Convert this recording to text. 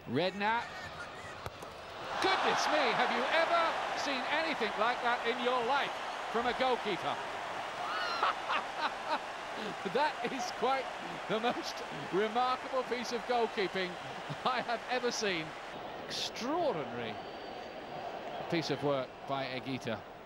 Redknapp. Goodness me, have you ever seen anything like that in your life from a goalkeeper? That is quite the most remarkable piece of goalkeeping I have ever seen. Extraordinary piece of work by Higuita.